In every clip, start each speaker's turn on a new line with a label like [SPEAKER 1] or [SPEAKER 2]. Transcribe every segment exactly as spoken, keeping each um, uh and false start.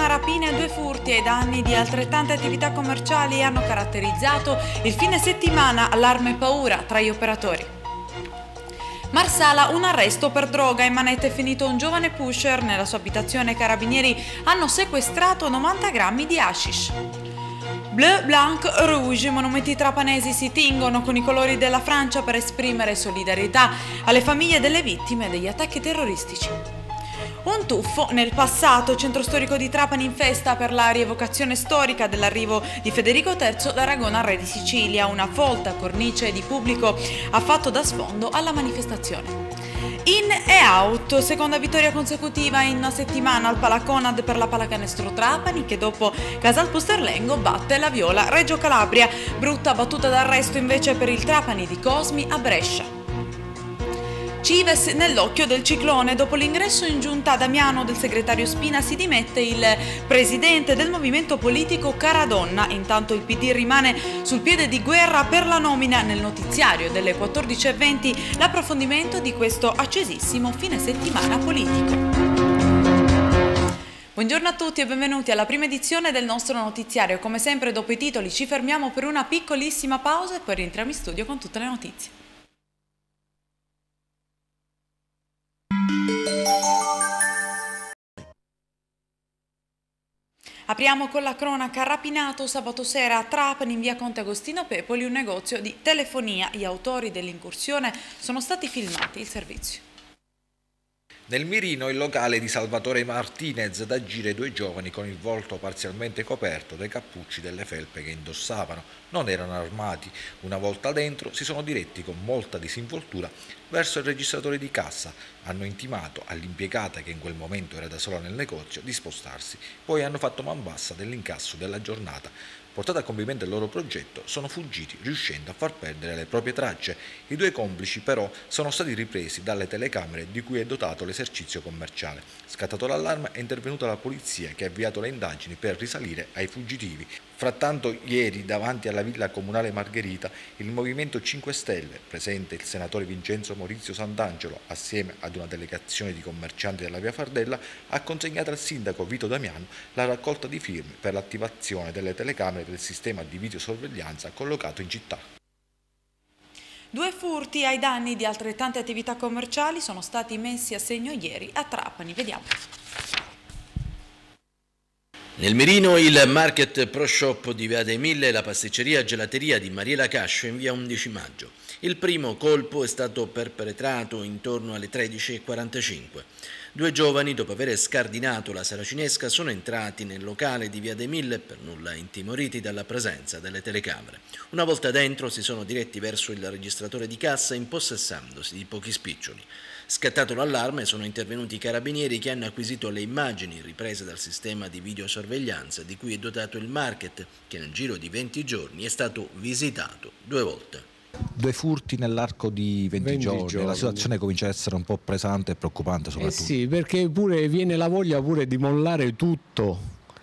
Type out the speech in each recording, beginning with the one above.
[SPEAKER 1] una rapina e due furti ai danni di altrettante attività commerciali hanno caratterizzato il fine settimana, allarme e paura tra gli operatori. Marsala, un arresto per droga, in manette è finito un giovane pusher. Nella sua abitazione i carabinieri hanno sequestrato novanta grammi di hashish. Bleu, blanc, rouge, i monumenti trapanesi si tingono con i colori della Francia per esprimere solidarietà alle famiglie delle vittime degli attacchi terroristici. Un tuffo nel passato, centro storico di Trapani in festa per la rievocazione storica dell'arrivo di Federico terzo d'Aragona, re di Sicilia. Una folta cornice di pubblico ha fatto da sfondo alla manifestazione. In e out, seconda vittoria consecutiva in una settimana al Palaconad per la Pallacanestro Trapani, che dopo Casal Pusterlengo batte la Viola Reggio Calabria. Brutta battuta d'arresto invece per il Trapani di Cosmi a Brescia. Cives nell'occhio del ciclone. Dopo l'ingresso in giunta a Damiano del segretario Spina si dimette il presidente del movimento politico Caradonna. Intanto il P D rimane sul piede di guerra per la nomina. Nel notiziario delle quattordici e venti l'approfondimento di questo accesissimo fine settimana politico. Buongiorno a tutti e benvenuti alla prima edizione del nostro notiziario. Come sempre dopo i titoli ci fermiamo per una piccolissima pausa e poi rientriamo in studio con tutte le notizie. Apriamo con la cronaca. Rapinato sabato sera a Trapani in via Conte Agostino Pepoli un negozio di telefonia. Gli autori dell'incursione sono stati filmati. Il servizio.
[SPEAKER 2] Nel mirino il locale di Salvatore Martinez, da agire due giovani con il volto parzialmente coperto dai cappucci delle felpe che indossavano. Non erano armati. Una volta dentro si sono diretti con molta disinvoltura verso il registratore di cassa. Hanno intimato all'impiegata, che in quel momento era da sola nel negozio, di spostarsi. Poi hanno fatto man bassa dell'incasso della giornata. Portato a compimento il loro progetto, sono fuggiti, riuscendo a far perdere le proprie tracce. I due complici però sono stati ripresi dalle telecamere di cui è dotato l'esercizio commerciale. Scattato l'allarme è intervenuta la polizia, che ha avviato le indagini per risalire ai fuggitivi. Frattanto ieri davanti alla Villa Comunale Margherita il Movimento cinque Stelle, presente il senatore Vincenzo Maurizio Sant'Angelo assieme ad una delegazione di commercianti della via Fardella, ha consegnato al sindaco Vito Damiano la raccolta di firme per l'attivazione delle telecamere del sistema di videosorveglianza collocato in città.
[SPEAKER 1] Due furti ai danni di altrettante attività commerciali sono stati messi a segno ieri a Trapani. Vediamo.
[SPEAKER 3] Nel mirino il Market Pro Shop di via dei Mille e la pasticceria gelateria di Mariela Cascio in via undici maggio. Il primo colpo è stato perpetrato intorno alle tredici e quarantacinque. Due giovani, dopo aver scardinato la saracinesca, sono entrati nel locale di via dei Mille, per nulla intimoriti dalla presenza delle telecamere. Una volta dentro si sono diretti verso il registratore di cassa impossessandosi di pochi spiccioli. Scattato l'allarme sono intervenuti i carabinieri, che hanno acquisito le immagini riprese dal sistema di videosorveglianza di cui è dotato il market, che nel giro di venti giorni è stato visitato due volte.
[SPEAKER 4] Due furti nell'arco di venti, venti giorni. giorni, la situazione comincia a essere un po' pesante e preoccupante soprattutto.
[SPEAKER 5] Eh sì, perché pure viene la voglia pure di mollare tutto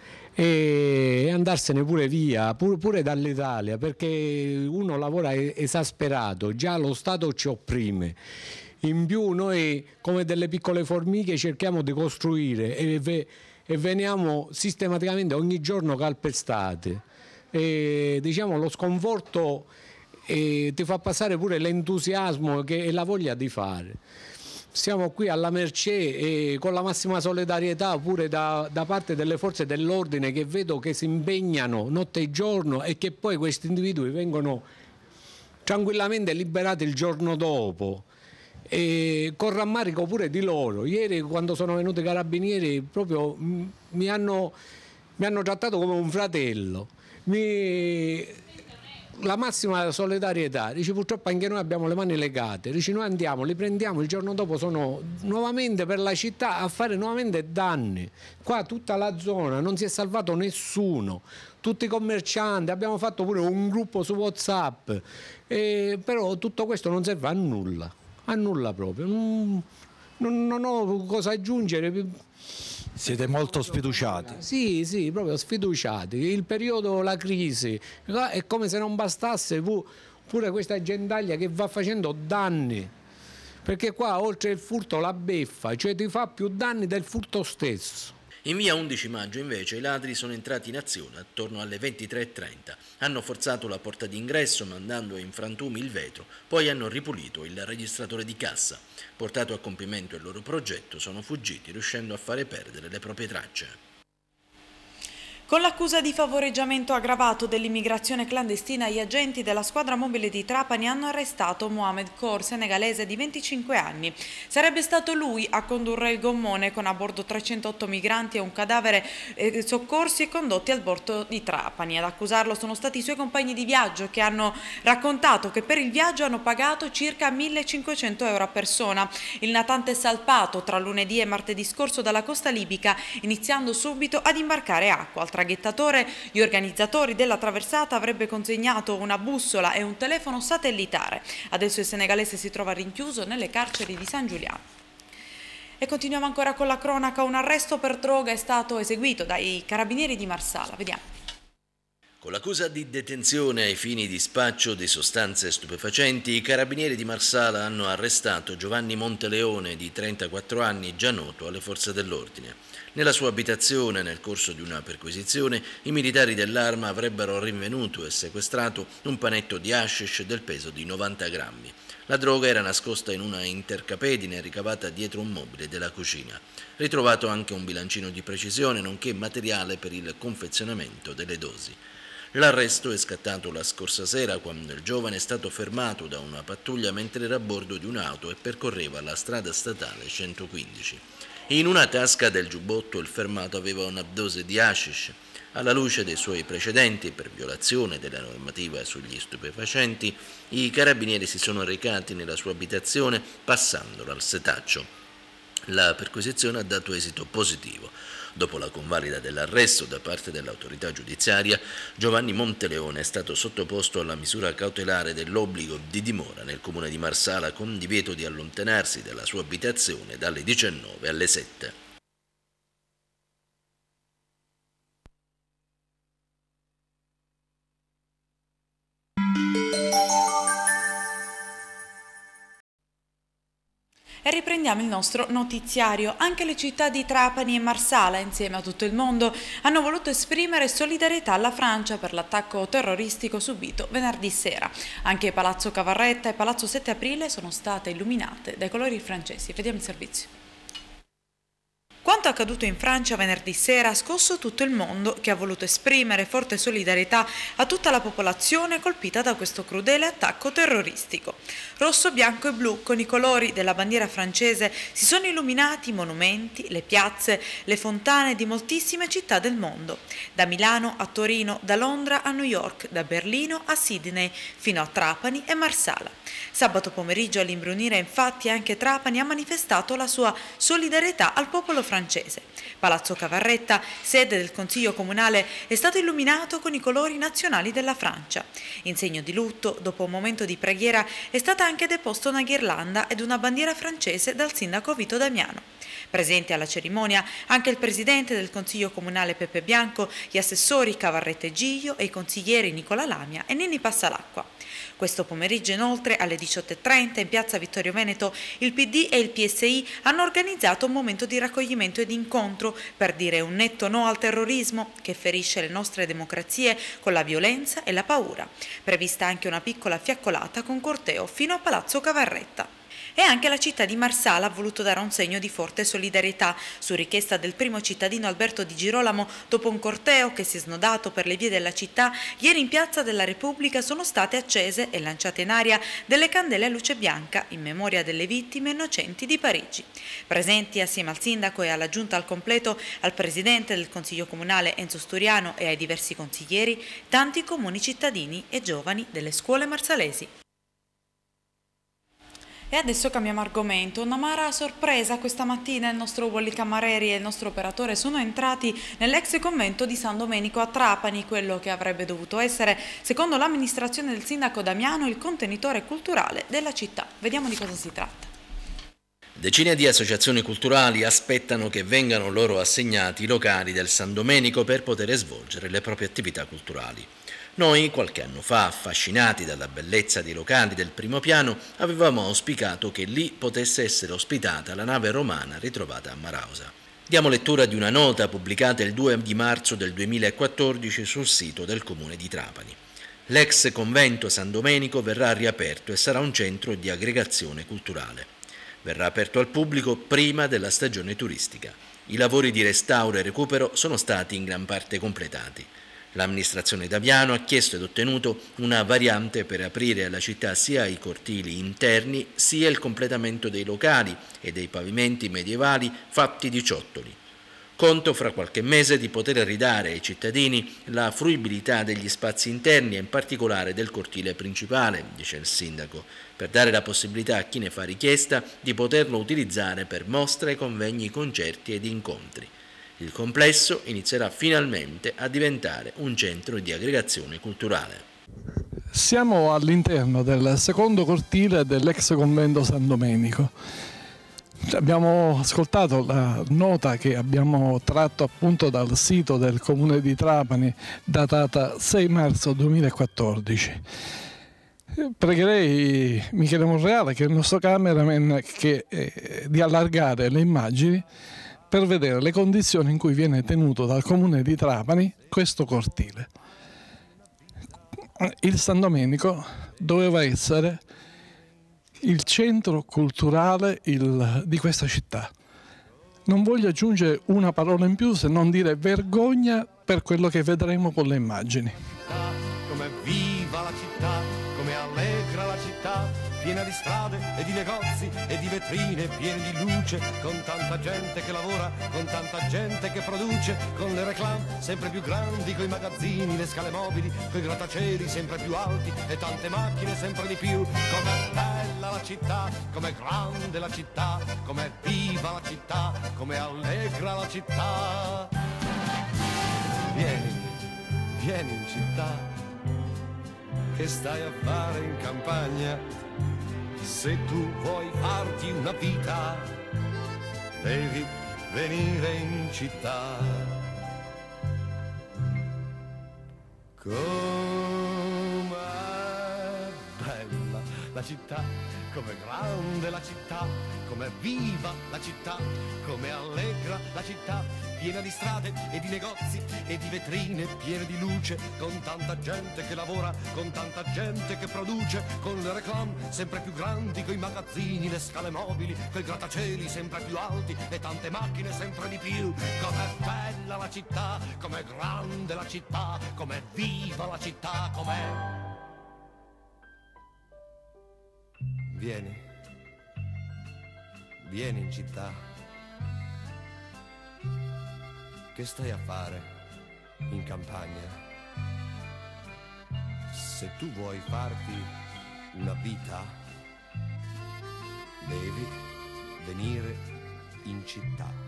[SPEAKER 5] e andarsene pure via, pure, pure dall'Italia, perché uno lavora esasperato, già lo Stato ci opprime. In più noi come delle piccole formiche cerchiamo di costruire e, ve, e veniamo sistematicamente ogni giorno calpestate. E, diciamo, lo sconforto e ti fa passare pure l'entusiasmo e la voglia di fare. Siamo qui alla mercé e con la massima solidarietà pure da, da parte delle forze dell'ordine, che vedo che si impegnano notte e giorno e che poi questi individui vengono tranquillamente liberati il giorno dopo. E con rammarico pure di loro. Ieri quando sono venuti i carabinieri proprio mi hanno, mi hanno trattato come un fratello. Mi... La massima solidarietà. Dice, purtroppo anche noi abbiamo le mani legate. Dice, noi andiamo, li prendiamo, il giorno dopo sono nuovamente per la città a fare nuovamente danni. Qua tutta la zona, non si è salvato nessuno, tutti i commercianti, abbiamo fatto pure un gruppo su WhatsApp, eh, però tutto questo non serve a nulla. A nulla proprio, non, non, non ho cosa aggiungere.
[SPEAKER 4] Siete molto sfiduciati?
[SPEAKER 5] Sì, sì, proprio sfiduciati. Il periodo, la crisi, è come se non bastasse pure questa agendaglia che va facendo danni, perché qua oltre il furto la beffa, cioè ti fa più danni del furto stesso.
[SPEAKER 3] In via undici maggio invece i ladri sono entrati in azione attorno alle ventitré e trenta. Hanno forzato la porta d'ingresso mandando in frantumi il vetro, poi hanno ripulito il registratore di cassa. Portato a compimento il loro progetto, sono fuggiti riuscendo a fare perdere le proprie tracce.
[SPEAKER 1] Con l'accusa di favoreggiamento aggravato dell'immigrazione clandestina, gli agenti della squadra mobile di Trapani hanno arrestato Mohamed Khor, senegalese di venticinque anni. Sarebbe stato lui a condurre il gommone con a bordo trecentotto migranti e un cadavere eh, soccorsi e condotti al porto di Trapani. Ad accusarlo sono stati i suoi compagni di viaggio, che hanno raccontato che per il viaggio hanno pagato circa millecinquecento euro a persona. Il natante è salpato tra lunedì e martedì scorso dalla costa libica, iniziando subito ad imbarcare acqua. Al traghettatore, gli organizzatori della traversata avrebbe consegnato una bussola e un telefono satellitare. Adesso il senegalese si trova rinchiuso nelle carceri di San Giuliano. E continuiamo ancora con la cronaca. Un arresto per droga è stato eseguito dai carabinieri di Marsala. Vediamo.
[SPEAKER 3] Con l'accusa di detenzione ai fini di spaccio di sostanze stupefacenti, i carabinieri di Marsala hanno arrestato Giovanni Monteleone, di trentaquattro anni, già noto alle forze dell'ordine. Nella sua abitazione, nel corso di una perquisizione, i militari dell'Arma avrebbero rinvenuto e sequestrato un panetto di hashish del peso di novanta grammi. La droga era nascosta in una intercapedine ricavata dietro un mobile della cucina. Ritrovato anche un bilancino di precisione, nonché materiale per il confezionamento delle dosi. L'arresto è scattato la scorsa sera, quando il giovane è stato fermato da una pattuglia mentre era a bordo di un'auto e percorreva la strada statale centoquindici. In una tasca del giubbotto il fermato aveva una dose di hashish. Alla luce dei suoi precedenti per violazione della normativa sugli stupefacenti, i carabinieri si sono recati nella sua abitazione passandolo al setaccio. La perquisizione ha dato esito positivo. Dopo la convalida dell'arresto da parte dell'autorità giudiziaria, Giovanni Monteleone è stato sottoposto alla misura cautelare dell'obbligo di dimora nel comune di Marsala, con divieto di allontanarsi dalla sua abitazione dalle diciannove alle sette.
[SPEAKER 1] E riprendiamo il nostro notiziario. Anche le città di Trapani e Marsala, insieme a tutto il mondo, hanno voluto esprimere solidarietà alla Francia per l'attacco terroristico subito venerdì sera. Anche Palazzo Cavarretta e Palazzo sette aprile sono state illuminate dai colori francesi. Vediamo il servizio. Quanto accaduto in Francia venerdì sera ha scosso tutto il mondo, che ha voluto esprimere forte solidarietà a tutta la popolazione colpita da questo crudele attacco terroristico. Rosso, bianco e blu, con i colori della bandiera francese, si sono illuminati i monumenti, le piazze, le fontane di moltissime città del mondo, da Milano a Torino, da Londra a New York, da Berlino a Sydney, fino a Trapani e Marsala. Sabato pomeriggio all'imbrunire infatti anche Trapani ha manifestato la sua solidarietà al popolo francese. Palazzo Cavarretta, sede del Consiglio Comunale, è stato illuminato con i colori nazionali della Francia. In segno di lutto, dopo un momento di preghiera, è stata anche deposta una ghirlanda ed una bandiera francese dal sindaco Vito Damiano. Presenti alla cerimonia anche il presidente del Consiglio Comunale Peppe Bianco, gli assessori Cavarretta e Giglio e i consiglieri Nicola Lamia e Nini Passalacqua. Questo pomeriggio inoltre alle diciotto e trenta in piazza Vittorio Veneto il P D e il P S I hanno organizzato un momento di raccoglimento e di incontro per dire un netto no al terrorismo che ferisce le nostre democrazie con la violenza e la paura. Prevista anche una piccola fiaccolata con corteo fino a Palazzo Cavarretta. E anche la città di Marsala ha voluto dare un segno di forte solidarietà. Su richiesta del primo cittadino Alberto Di Girolamo, dopo un corteo che si è snodato per le vie della città, ieri in Piazza della Repubblica sono state accese e lanciate in aria delle candele a luce bianca in memoria delle vittime innocenti di Parigi. Presenti assieme al sindaco e alla giunta al completo, al presidente del Consiglio Comunale Enzo Sturiano e ai diversi consiglieri, tanti comuni cittadini e giovani delle scuole marsalesi. E adesso cambiamo argomento. Un'amara sorpresa questa mattina. Il nostro Wally Camareri e il nostro operatore sono entrati nell'ex convento di San Domenico a Trapani, quello che avrebbe dovuto essere, secondo l'amministrazione del sindaco Damiano, il contenitore culturale della città. Vediamo di cosa si tratta.
[SPEAKER 3] Decine di associazioni culturali aspettano che vengano loro assegnati i locali del San Domenico per poter svolgere le proprie attività culturali. Noi, qualche anno fa, affascinati dalla bellezza dei locali del primo piano, avevamo auspicato che lì potesse essere ospitata la nave romana ritrovata a Marausa. Diamo lettura di una nota pubblicata il due di marzo del duemilaquattordici sul sito del Comune di Trapani. L'ex convento San Domenico verrà riaperto e sarà un centro di aggregazione culturale. Verrà aperto al pubblico prima della stagione turistica. I lavori di restauro e recupero sono stati in gran parte completati. L'amministrazione d'Aviano ha chiesto ed ottenuto una variante per aprire alla città sia i cortili interni sia il completamento dei locali e dei pavimenti medievali fatti di ciottoli. Conto fra qualche mese di poter ridare ai cittadini la fruibilità degli spazi interni e in particolare del cortile principale, dice il sindaco, per dare la possibilità a chi ne fa richiesta di poterlo utilizzare per mostre, convegni, concerti ed incontri. Il complesso inizierà finalmente a diventare un centro di aggregazione culturale.
[SPEAKER 6] Siamo all'interno del secondo cortile dell'ex convento San Domenico. Abbiamo ascoltato la nota che abbiamo tratto appunto dal sito del Comune di Trapani, datata sei marzo duemilaquattordici. Pregherei Michele Monreale, che è il nostro cameraman, che, eh, di allargare le immagini per vedere le condizioni in cui viene tenuto dal Comune di Trapani questo cortile. Il San Domenico doveva essere il centro culturale il, di questa città. Non voglio aggiungere una parola in più se non dire vergogna per quello che vedremo con le immagini.
[SPEAKER 7] Come viva la città, come allegra la città, piena di strade e di negozi e di vetrine piene di luce, con tanta gente che lavora, con tanta gente che produce, con le reclame sempre più grandi, coi magazzini, le scale mobili, coi grattacieli sempre più alti e tante macchine sempre di più. Com'è bella la città, com'è grande la città, com'è viva la città, com'è allegra la città. Vieni, vieni in città, che stai a fare in campagna? Se tu vuoi farti una vita, devi venire in città. Com'è bella la città, com'è grande la città, com'è viva la città, com'è allegra la città, piena di strade e di negozi e di vetrine piene di luce, con tanta gente che lavora, con tanta gente che produce, con le reclame sempre più grandi, coi magazzini, le scale mobili, coi grattacieli sempre più alti e tante macchine sempre di più. Com'è bella la città, com'è grande la città, com'è viva la città, com'è... Vieni, vieni in città. Che stai a fare in campagna? Se tu vuoi farti una vita, devi venire in città.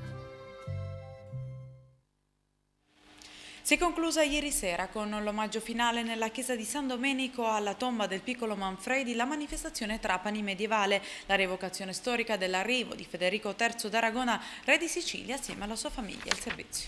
[SPEAKER 1] Si è conclusa ieri sera con l'omaggio finale nella chiesa di San Domenico alla tomba del piccolo Manfredi la manifestazione Trapani medievale, la rievocazione storica dell'arrivo di Federico terzo d'Aragona, re di Sicilia, assieme alla sua famiglia al servizio.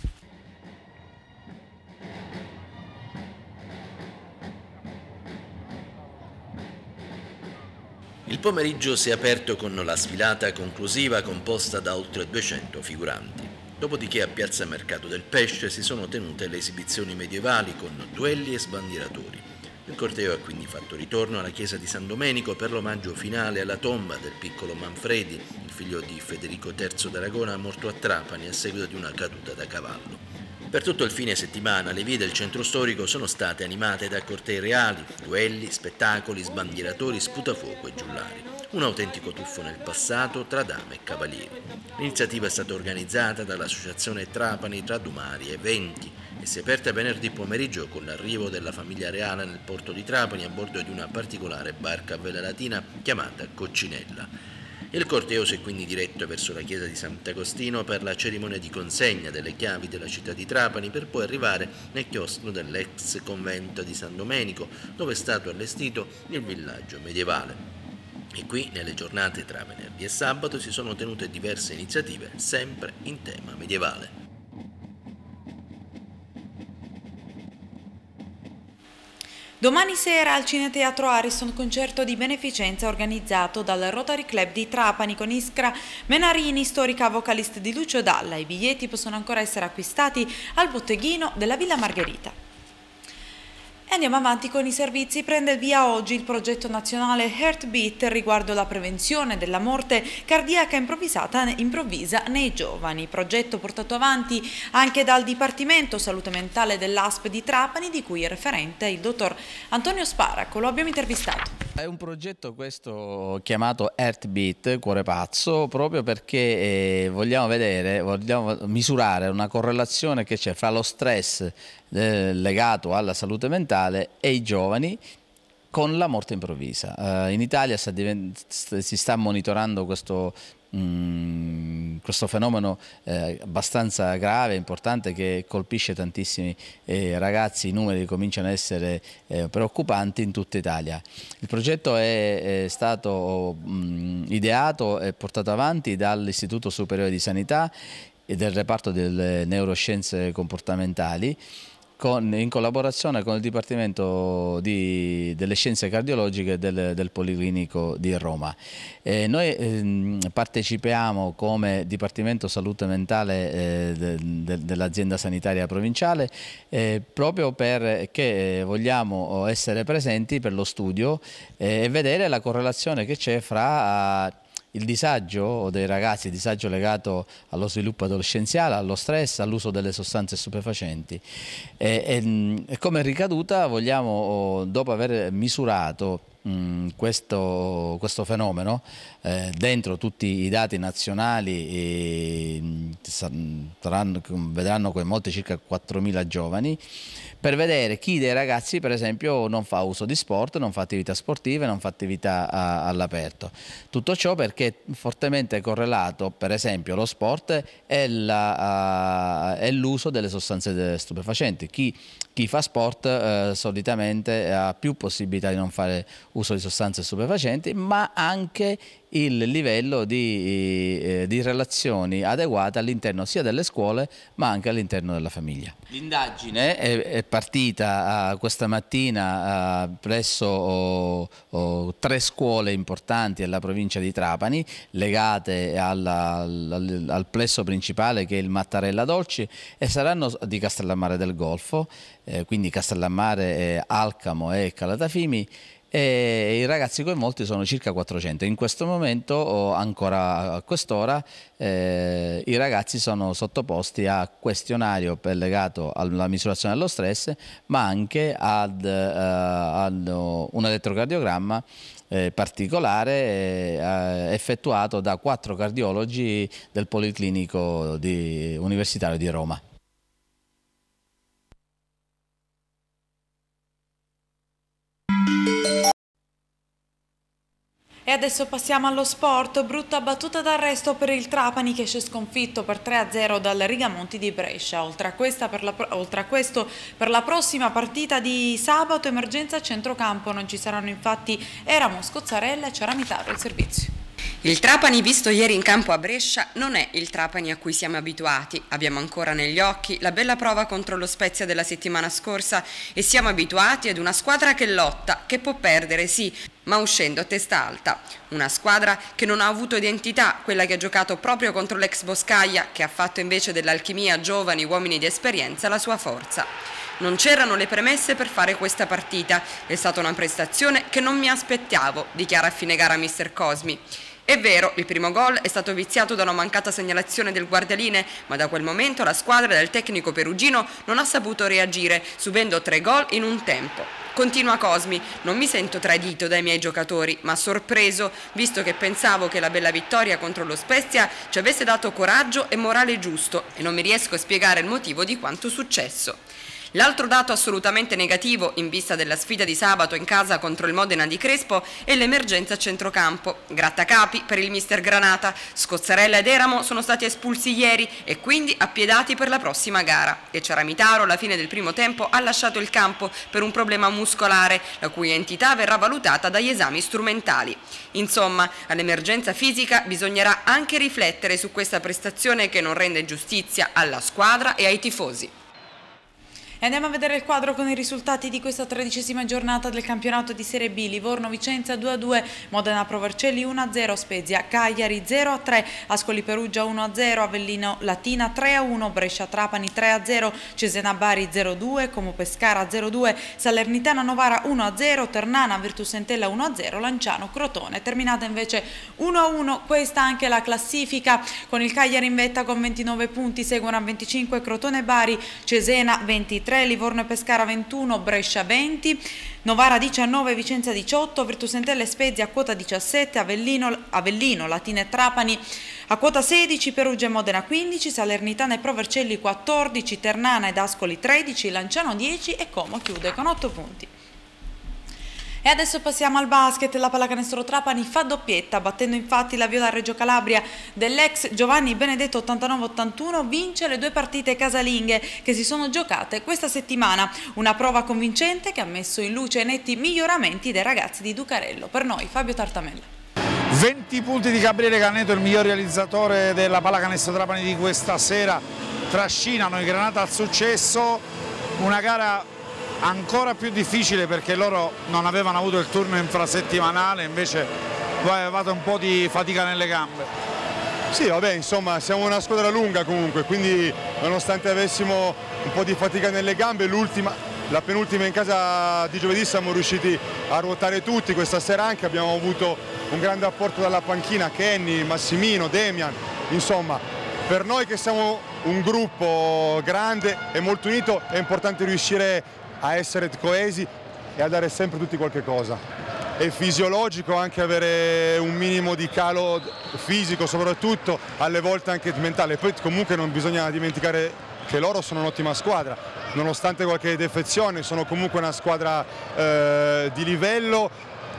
[SPEAKER 3] Il pomeriggio si è aperto con la sfilata conclusiva composta da oltre duecento figuranti. Dopodiché a Piazza Mercato del Pesce si sono tenute le esibizioni medievali con duelli e sbandieratori. Il corteo ha quindi fatto ritorno alla chiesa di San Domenico per l'omaggio finale alla tomba del piccolo Manfredi, il figlio di Federico terzo d'Aragona morto a Trapani a seguito di una caduta da cavallo. Per tutto il fine settimana le vie del centro storico sono state animate da cortei reali, duelli, spettacoli, sbandieratori, sputafuoco e giullari. Un autentico tuffo nel passato tra dame e cavalieri. L'iniziativa è stata organizzata dall'associazione Trapani Tradumari Eventi e si è aperta venerdì pomeriggio con l'arrivo della famiglia reale nel porto di Trapani a bordo di una particolare barca a vela latina chiamata Coccinella. Il corteo si è quindi diretto verso la chiesa di Sant'Agostino per la cerimonia di consegna delle chiavi della città di Trapani per poi arrivare nel chiosco dell'ex convento di San Domenico dove è stato allestito il villaggio medievale. E qui, nelle giornate tra venerdì e sabato, si sono tenute diverse iniziative, sempre in tema medievale.
[SPEAKER 1] Domani sera al Cineteatro Ariston concerto di beneficenza organizzato dal Rotary Club di Trapani con Iskra Menarini, storica vocalista di Lucio Dalla. I biglietti possono ancora essere acquistati al botteghino della Villa Margherita. E andiamo avanti con i servizi. Prende il via oggi il progetto nazionale Heartbeat riguardo la prevenzione della morte cardiaca improvvisata improvvisa nei giovani. Progetto portato avanti anche dal Dipartimento Salute Mentale dell'A S P di Trapani, di cui è referente il dottor Antonio Sparaco. Lo abbiamo intervistato.
[SPEAKER 8] È un progetto questo chiamato Heartbeat, cuore pazzo, proprio perché eh, vogliamo vedere, vogliamo misurare una correlazione che c'è fra lo stress eh, legato alla salute mentale e i giovani con la morte improvvisa. Eh, in Italia sta si sta monitorando questo, mh, questo fenomeno eh, abbastanza grave, importante, che colpisce tantissimi eh, ragazzi. I numeri cominciano a essere eh, preoccupanti in tutta Italia. Il progetto è, è stato mh, ideato e portato avanti dall'Istituto Superiore di Sanità e del reparto delle neuroscienze comportamentali, Con, in collaborazione con il Dipartimento di, delle Scienze Cardiologiche del, del Policlinico di Roma. Eh, noi eh, partecipiamo come Dipartimento Salute Mentale eh, de, de, dell'azienda sanitaria provinciale eh, proprio perché vogliamo essere presenti per lo studio eh, e vedere la correlazione che c'è fra eh, il disagio dei ragazzi, il disagio legato allo sviluppo adolescenziale, allo stress, all'uso delle sostanze stupefacenti. E, e, e come ricaduta vogliamo, dopo aver misurato mh, questo, questo fenomeno, eh, dentro tutti i dati nazionali, e, saranno, vedranno coinvolti circa quattromila giovani, per vedere chi dei ragazzi per esempio non fa uso di sport, non fa attività sportive, non fa attività all'aperto. Tutto ciò perché è fortemente correlato per esempio lo sport e l'uso delle sostanze stupefacenti. Chi, chi fa sport eh, solitamente ha più possibilità di non fare uso di sostanze stupefacenti, ma anche il livello di, eh, di relazioni adeguate all'interno sia delle scuole ma anche all'interno della famiglia. L'indagine è, è partita uh, questa mattina uh, presso oh, oh, tre scuole importanti della provincia di Trapani, legate alla, al, al plesso principale che è il Mattarella Dolci, e saranno di Castellammare del Golfo, eh, quindi Castellammare, eh, Alcamo e Calatafimi. E i ragazzi coinvolti sono circa quattrocento. In questo momento, ancora a quest'ora, eh, i ragazzi sono sottoposti a questionario legato alla misurazione dello stress, ma anche ad, eh, ad un elettrocardiogramma eh, particolare eh, effettuato da quattro cardiologi del Policlinico di, Universitario di Roma.
[SPEAKER 1] E adesso passiamo allo sport. Brutta battuta d'arresto per il Trapani, che esce sconfitto per tre a zero dal Rigamonti di Brescia. Oltre a, questa per la, oltre a questo, per la prossima partita di sabato, emergenza a centrocampo. Non ci saranno infatti Eramo, Scozzarella e Ciaramitaro il servizio.
[SPEAKER 9] Il Trapani visto ieri in campo a Brescia non è il Trapani a cui siamo abituati. Abbiamo ancora negli occhi la bella prova contro lo Spezia della settimana scorsa e siamo abituati ad una squadra che lotta, che può perdere sì, ma uscendo a testa alta. Una squadra che non ha avuto identità, quella che ha giocato proprio contro l'ex Boscaia, che ha fatto invece dell'alchimia giovani uomini di esperienza la sua forza. Non c'erano le premesse per fare questa partita, è stata una prestazione che non mi aspettavo, dichiara a fine gara mister Cosmi. È vero, il primo gol è stato viziato da una mancata segnalazione del guardialine, ma da quel momento la squadra del tecnico perugino non ha saputo reagire, subendo tre gol in un tempo. Continua Cosmi, non mi sento tradito dai miei giocatori, ma sorpreso, visto che pensavo che la bella vittoria contro lo Spezia ci avesse dato coraggio e morale giusto, e non mi riesco a spiegare il motivo di quanto successo. L'altro dato assolutamente negativo in vista della sfida di sabato in casa contro il Modena di Crespo è l'emergenza a centrocampo. Grattacapi per il mister Granata, Scozzarella ed Eramo sono stati espulsi ieri e quindi appiedati per la prossima gara. E Ciaramitaro alla fine del primo tempo ha lasciato il campo per un problema muscolare, la cui entità verrà valutata dagli esami strumentali. Insomma, all'emergenza fisica bisognerà anche riflettere su questa prestazione che non rende giustizia alla squadra e ai tifosi.
[SPEAKER 1] E andiamo a vedere il quadro con i risultati di questa tredicesima giornata del campionato di Serie B. Livorno Vicenza due a due, Modena Pro Vercelli uno a zero, Spezia Cagliari zero a tre, Ascoli Perugia uno a zero, Avellino Latina tre a uno, Brescia Trapani tre a zero, Cesena Bari zero a due, Como Pescara zero a due, Salernitana Novara uno a zero, Ternana Virtus Entella uno a zero, Lanciano Crotone. Terminata invece uno a uno, questa anche la classifica, con il Cagliari in vetta con ventinove punti, seguono a venticinque Crotone Bari, Cesena ventitré, Livorno e Pescara ventuno, Brescia venti, Novara diciannove, Vicenza diciotto, Virtus Entella e Spezia a quota diciassette, Avellino, Avellino, Latina e Trapani a quota sedici, Perugia e Modena quindici, Salernitana e Pro Vercelli quattordici, Ternana ed Ascoli tredici, Lanciano dieci e Como chiude con otto punti. E adesso passiamo al basket. La Pallacanestro Trapani fa doppietta, battendo infatti la Viola Reggio Calabria dell'ex Giovanni Benedetto ottantanove ottantuno, vince le due partite casalinghe che si sono giocate questa settimana. Una prova convincente che ha messo in luce netti miglioramenti dei ragazzi di Ducarello. Per noi Fabio Tartamella.
[SPEAKER 10] venti punti di Gabriele Caneto, il miglior realizzatore della Pallacanestro Trapani di questa sera, trascinano i Granata al successo. Una gara ancora più difficile perché loro non avevano avuto il turno infrasettimanale, invece voi avevate un po' di fatica nelle gambe.
[SPEAKER 11] Sì, vabbè, insomma siamo una squadra lunga comunque, quindi nonostante avessimo un po' di fatica nelle gambe, l'ultima, la penultima in casa di giovedì siamo riusciti a ruotare tutti. Questa sera anche abbiamo avuto un grande apporto dalla panchina, Kenny, Massimino, Demian, insomma per noi che siamo un gruppo grande e molto unito è importante riuscire a essere coesi e a dare sempre tutti qualche cosa. È fisiologico anche avere un minimo di calo fisico, soprattutto alle volte anche mentale. Poi comunque non bisogna dimenticare che loro sono un'ottima squadra, nonostante qualche defezione sono comunque una squadra eh, di livello,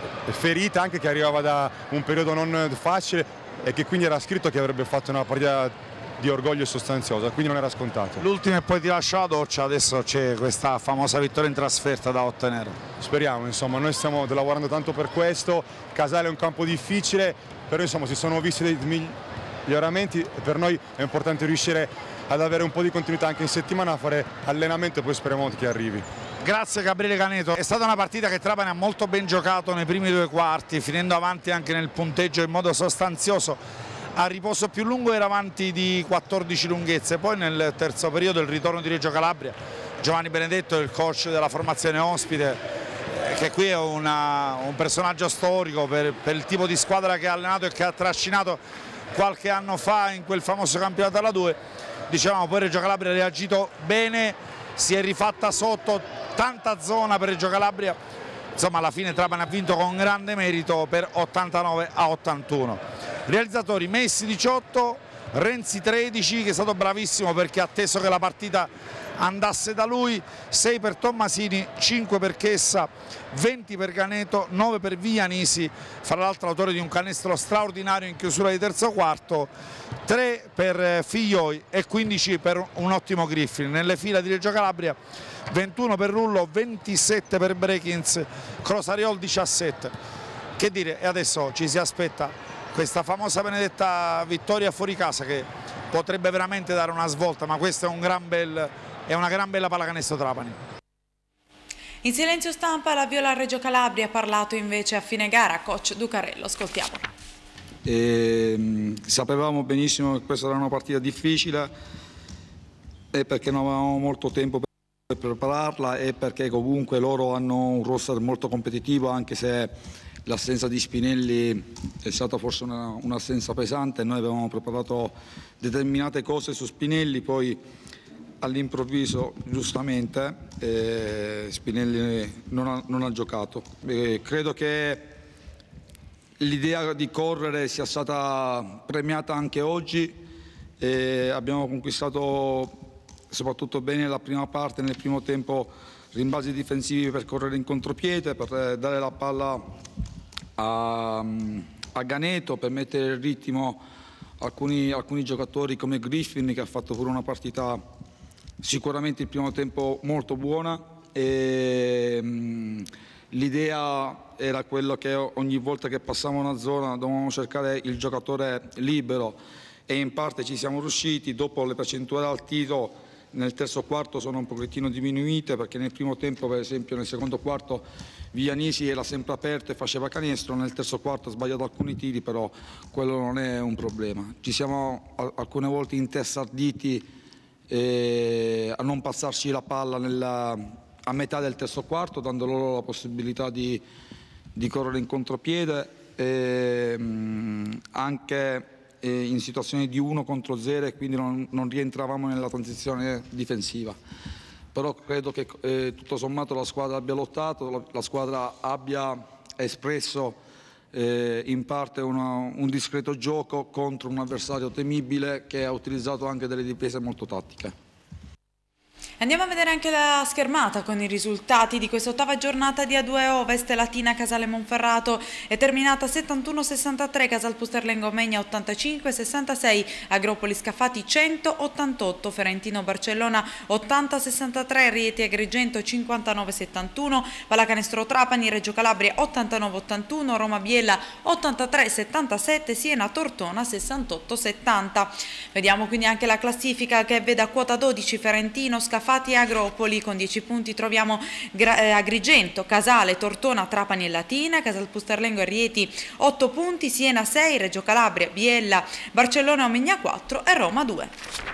[SPEAKER 11] ferita anche, che arrivava da un periodo non facile e che quindi era scritto che avrebbe fatto una partita di orgoglio sostanziosa, quindi non era scontato.
[SPEAKER 10] L'ultimo e poi ti lascio la doccia, adesso c'è questa famosa vittoria in trasferta da ottenere.
[SPEAKER 11] Speriamo, insomma, noi stiamo lavorando tanto per questo. Casale è un campo difficile, però insomma si sono visti dei miglioramenti e per noi è importante riuscire ad avere un po' di continuità anche in settimana, a fare allenamento e poi speriamo che arrivi.
[SPEAKER 10] Grazie Gabriele Caneto, è stata una partita che Trapani ha molto ben giocato nei primi due quarti, finendo avanti anche nel punteggio in modo sostanzioso. A riposo più lungo era avanti di quattordici lunghezze, poi nel terzo periodo il ritorno di Reggio Calabria, Giovanni Benedetto, il coach della formazione ospite, che qui è una, un personaggio storico per, per il tipo di squadra che ha allenato e che ha trascinato qualche anno fa in quel famoso campionato alla due. Dicevamo, poi Reggio Calabria ha reagito bene, si è rifatta sotto, tanta zona per Reggio Calabria, insomma alla fine Trapani ha vinto con grande merito per ottantanove a ottantuno. Realizzatori Messi diciotto, Renzi tredici, che è stato bravissimo perché ha atteso che la partita andasse da lui, sei per Tommasini, cinque per Chessa, venti per Caneto, nove per Viglianisi, fra l'altro autore di un canestro straordinario in chiusura di terzo quarto, tre per Figlioi e quindici per un ottimo Griffin. Nelle fila di Reggio Calabria ventuno per Rullo, ventisette per Brekins, Crosariol diciassette. Che dire, e adesso ci si aspetta questa famosa benedetta vittoria fuori casa che potrebbe veramente dare una svolta, ma questa è, un gran bel, è una gran bella Pallacanestro Trapani.
[SPEAKER 1] In silenzio stampa la Viola Reggio Calabria ha parlato invece a fine gara coach Ducarello, ascoltiamo.
[SPEAKER 12] E, sapevamo benissimo che questa era una partita difficile e perché non avevamo molto tempo per prepararla e perché comunque loro hanno un roster molto competitivo, anche se l'assenza di Spinelli è stata forse un'assenza pesante. Noi avevamo preparato determinate cose su Spinelli, poi all'improvviso giustamente eh, Spinelli non ha, non ha giocato. Eh, credo che l'idea di correre sia stata premiata anche oggi, eh, abbiamo conquistato soprattutto bene la prima parte, nel primo tempo rimbalzi difensivi per correre in contropiede, per dare la palla a, a Ganeto, per mettere il ritmo alcuni, alcuni giocatori come Griffin, che ha fatto pure una partita sicuramente il primo tempo molto buona. L'idea era quella che ogni volta che passavamo una zona dovevamo cercare il giocatore libero e in parte ci siamo riusciti. Dopo le percentuali al tiro nel terzo quarto sono un pochettino diminuite, perché nel primo tempo, per esempio nel secondo quarto, Vianisi era sempre aperto e faceva canestro, nel terzo quarto ha sbagliato alcuni tiri, però quello non è un problema. Ci siamo alcune volte intestarditi eh, a non passarci la palla nella, a metà del terzo quarto, dando loro la possibilità di, di correre in contropiede, e, mh, anche eh, in situazioni di uno contro zero, e quindi non, non rientravamo nella transizione difensiva. Però credo che eh, tutto sommato la squadra abbia lottato, la, la squadra abbia espresso eh, in parte una, un discreto gioco contro un avversario temibile, che ha utilizzato anche delle difese molto tattiche.
[SPEAKER 1] Andiamo a vedere anche la schermata con i risultati di questa ottava giornata di A due Ovest. Latina Casale Monferrato è terminata settantuno sessantatré, Casal Pusterlengo Megna ottantacinque sessantasei, Agropoli Scafati cento ottantotto, Ferentino Barcellona ottanta sessantatré, Rieti Agrigento cinquantanove settantuno, Pallacanestro Trapani Reggio Calabria ottantanove ottantuno, Roma Biella ottantatré settantasette, Siena Tortona sessantotto settanta. Vediamo quindi anche la classifica, che vede a quota dodici Ferentino, Scafati e Agropoli. Con dieci punti troviamo eh, Agrigento, Casale, Tortona, Trapani e Latina, Casal Pusterlengo e Rieti otto punti, Siena sei, Reggio Calabria, Biella, Barcellona e Omegna quattro e Roma due.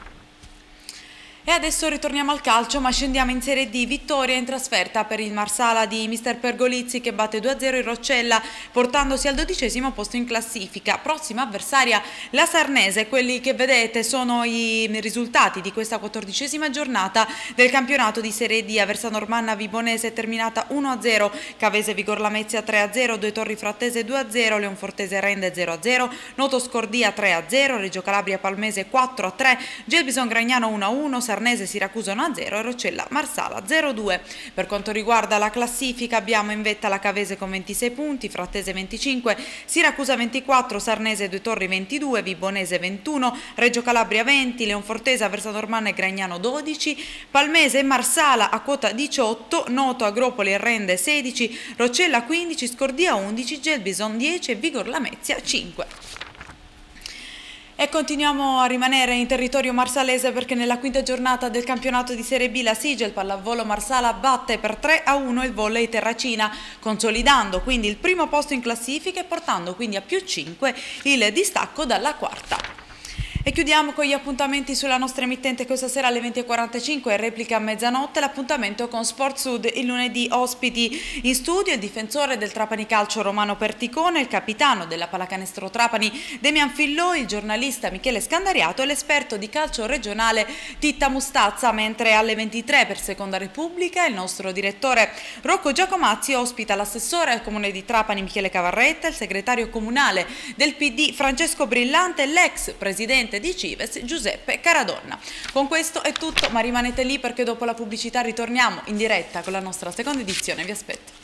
[SPEAKER 1] E adesso ritorniamo al calcio, ma scendiamo in Serie D. Vittoria in trasferta per il Marsala di mister Pergolizzi, che batte due a zero il Roccella, portandosi al dodicesimo posto in classifica. Prossima avversaria la Sarnese. Quelli che vedete sono i risultati di questa quattordicesima giornata del campionato di Serie D. Aversa Normanna Vibonese è terminata uno a zero, Cavese Vigor Lamezia tre a zero, Due Torri Frattese due a zero, Leonfortese Rende zero a zero, Noto Scordia tre a zero, Reggio Calabria Palmese quattro a tre, Gelbison Gragnano uno a uno, Sarnese Siracusa uno a zero e Roccella Marsala zero a due. Per quanto riguarda la classifica, abbiamo in vetta la Cavese con ventisei punti, Frattese venticinque, Siracusa ventiquattro, Sarnese Due Torri ventidue, Vibonese ventuno, Reggio Calabria venti, Leonfortese, Aversa Normanna e Gragnano dodici, Palmese e Marsala a quota diciotto, Noto, Agropoli e Rende sedici, Roccella quindici, Scordia undici, Gelbison dieci e Vigor Lamezia cinque. E continuiamo a rimanere in territorio marsalese, perché nella quinta giornata del campionato di Serie B la Sigel Pallavolo Marsala batte per tre a uno il Volley Terracina, consolidando quindi il primo posto in classifica e portando quindi a più cinque il distacco dalla quarta. E chiudiamo con gli appuntamenti sulla nostra emittente. Questa sera alle venti e quarantacinque, replica a mezzanotte, l'appuntamento con Sport Sud. Il lunedì ospiti in studio il difensore del Trapani Calcio Romano Perticone, il capitano della Pallacanestro Trapani Demian Fillò, il giornalista Michele Scandariato e l'esperto di calcio regionale Titta Mustazza, mentre alle ventitré per Seconda Repubblica il nostro direttore Rocco Giacomazzi ospita l'assessore al comune di Trapani Michele Cavarretta, il segretario comunale del P D Francesco Brillante e l'ex presidente di Cives Giuseppe Caradonna. Con questo è tutto, ma rimanete lì perché dopo la pubblicità ritorniamo in diretta con la nostra seconda edizione. Vi aspetto.